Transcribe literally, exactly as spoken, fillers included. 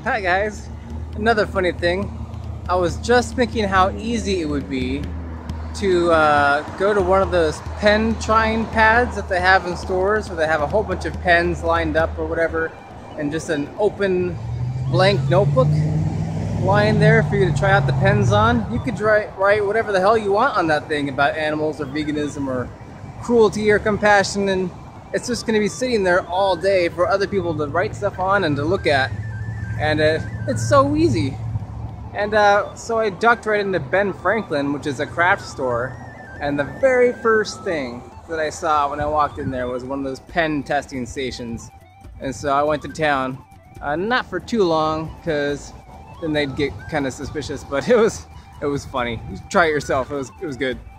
Hi guys. Another funny thing. I was just thinking how easy it would be to uh, go to one of those pen trying pads that they have in stores where they have a whole bunch of pens lined up or whatever, and just an open blank notebook lying there for you to try out the pens on. You could write, write whatever the hell you want on that thing about animals or veganism or cruelty or compassion, and it's just going to be sitting there all day for other people to write stuff on and to look at. And uh, it's so easy. And uh, so I ducked right into Ben Franklin, which is a craft store, and the very first thing that I saw when I walked in there was one of those pen testing stations. And so I went to town, uh, not for too long, because then they'd get kind of suspicious, but it was it was funny. You should try it yourself. It was it was good.